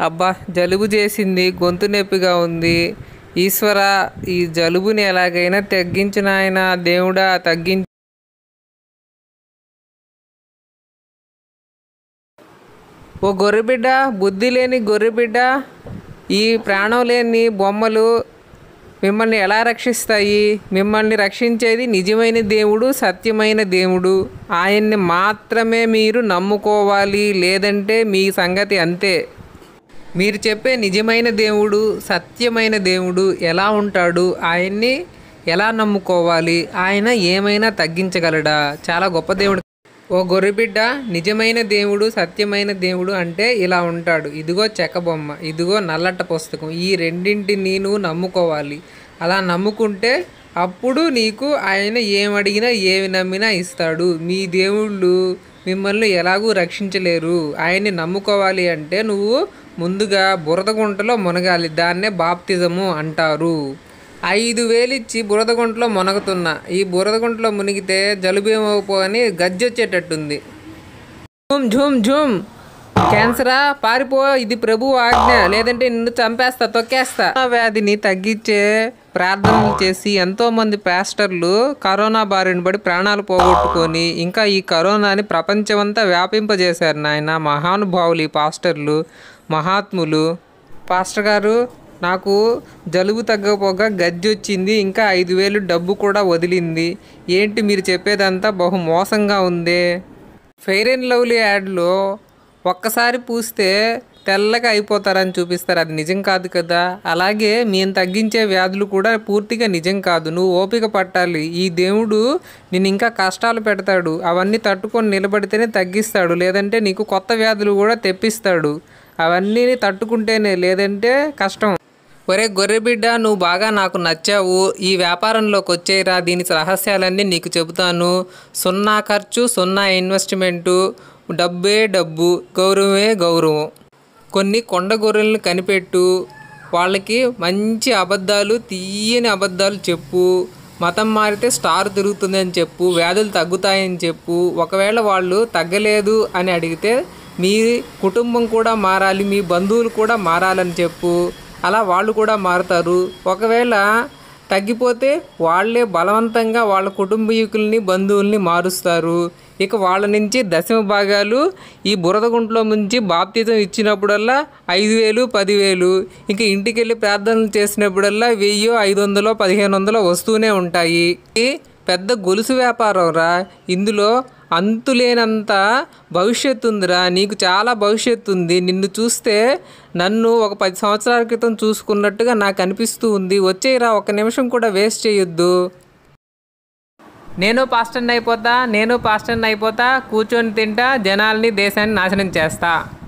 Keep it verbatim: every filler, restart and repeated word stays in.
అబ్బా జలుబు చేసింది, గొంతు నొప్పిగా ఉంది. ఈశ్వర, ఈ జలుబుని ఎలాగైనా తగ్గించు నాయనా, దేవుడా తగ్గించు. ఓ గొర్రెబిడ్డ, బుద్ధి లేని గొర్రెబిడ్డ, ఈ ప్రాణం లేని బొమ్మలు మిమ్మల్ని ఎలా రక్షిస్తాయి? మిమ్మల్ని రక్షించేది నిజమైన దేవుడు, సత్యమైన దేవుడు. ఆయన్ని మాత్రమే మీరు నమ్ముకోవాలి, లేదంటే మీ సంగతి అంతే. మీరు చెప్పే నిజమైన దేవుడు, సత్యమైన దేవుడు ఎలా ఉంటాడు? ఆయన్ని ఎలా నమ్ముకోవాలి? ఆయన ఏమైనా తగ్గించగలడా? చాలా గొప్ప దేవుడు. ఓ గొర్రెబిడ్డ, నిజమైన దేవుడు, సత్యమైన దేవుడు అంటే ఇలా ఉంటాడు. ఇదిగో చెక్క బొమ్మ, ఇదిగో నల్లట పుస్తకం. ఈ రెండింటిని నువ్వు నమ్ముకోవాలి. అలా నమ్ముకుంటే అప్పుడు నీకు ఆయన ఏమడిగినా ఏమి నమ్మినా ఇస్తాడు. మీ దేవుళ్ళు మిమ్మల్ని ఎలాగూ రక్షించలేరు. ఆయన్ని నమ్ముకోవాలి అంటే నువ్వు ముందుగా బురద గుంటలో మునగాలి. దాన్నే బాప్తిజము అంటారు. ఐదు వేలు ఇచ్చి బురద గుంటలో మునగుతున్నా. ఈ బురద గుంటలో మునిగితే జలుబు ఏమవుపో అని గజ్జి వచ్చేటట్టుంది. ఝుమ్ ఝుమ్ ఝుమ్, క్యాన్సరా పారిపో, ఇది ప్రభు ఆజ్ఞ, లేదంటే నిన్ను చంపేస్తా, తొక్కేస్తా. వ్యాధిని తగ్గించే ప్రార్థనలు చేసి ఎంతోమంది పాస్టర్లు కరోనా బారిన పడి ప్రాణాలు పోగొట్టుకొని ఇంకా ఈ కరోనాని ప్రపంచమంతా వ్యాపింపజేశారు నాయన. మహానుభావులు ఈ పాస్టర్లు, మహాత్ములు. పాస్టర్ గారు, నాకు జలుబు తగ్గపోగా గజ్జి వచ్చింది, ఇంకా ఐదు వేలు డబ్బు కూడా వదిలింది. ఏంటి మీరు చెప్పేదంతా బహు మోసంగా ఉందే. ఫెయిర్ అండ్ లవ్లీ యాడ్లో ఒక్కసారి పూస్తే తెల్లగా అయిపోతారని చూపిస్తారు. అది నిజం కాదు కదా. అలాగే మేము తగ్గించే వ్యాధులు కూడా పూర్తిగా నిజం కాదు. నువ్వు ఓపిక పట్టాలి. ఈ దేవుడు నిన్ను ఇంకా కష్టాలు పెడతాడు. అవన్నీ తట్టుకొని నిలబడితేనే తగ్గిస్తాడు, లేదంటే నీకు కొత్త వ్యాధులు కూడా తెప్పిస్తాడు. అవన్నీ తట్టుకుంటేనే, లేదంటే కష్టం. ఒరే గొర్రెబిడ్డ, నువ్వు బాగా నాకు నచ్చావు. ఈ వ్యాపారంలోకి వచ్చేరా, దీని రహస్యాలన్నీ నీకు చెబుతాను. సున్నా ఖర్చు, సున్నా ఇన్వెస్ట్మెంటు, డబ్బే డబ్బు, గౌరవమే గౌరవం. కొన్ని కొండ గొర్రెలను కనిపెట్టు, వాళ్ళకి మంచి అబద్ధాలు, తీయని అబద్ధాలు చెప్పు. మతం మారితే స్టార్ తిరుగుతుందని చెప్పు, వ్యాధులు తగ్గుతాయని చెప్పు. ఒకవేళ వాళ్ళు తగ్గలేదు అని అడిగితే మీ కుటుంబం కూడా మారాలి, మీ బంధువులు కూడా మారాలని చెప్పు. అలా వాళ్ళు కూడా మారుతారు. ఒకవేళ తగ్గిపోతే వాళ్ళే బలవంతంగా వాళ్ళ కుటుంబీకుల్ని, బంధువుల్ని మారుస్తారు. ఇక వాళ్ళ నుంచి దశమ భాగాలు ఈ బురద గుంటలో ముంచి బాప్తిజం ఇచ్చినప్పుడల్లా ఐదు వేలు పదివేలు, ఇంక ఇంటికి వెళ్ళి ప్రార్థనలు చేసినప్పుడల్లా వెయ్యో ఐదు వందలో పదిహేను వందలో వస్తూనే ఉంటాయి. పెద్ద గొలుసు వ్యాపారం రా. ఇందులో అంతులేనంత భవిష్యత్తు ఉందిరా. నీకు చాలా భవిష్యత్తు ఉంది. నిన్ను చూస్తే నన్ను ఒక పది సంవత్సరాల క్రితం చూసుకున్నట్టుగా నాకు అనిపిస్తూ ఉంది. వచ్చేయరా, ఒక నిమిషం కూడా వేస్ట్ చేయొద్దు. నేను పాస్టర్ని అయిపోతా, నేను పాస్టర్ని అయిపోతా, కూర్చొని తింటా, జనాల్ని, దేశాన్ని నాశనం చేస్తా.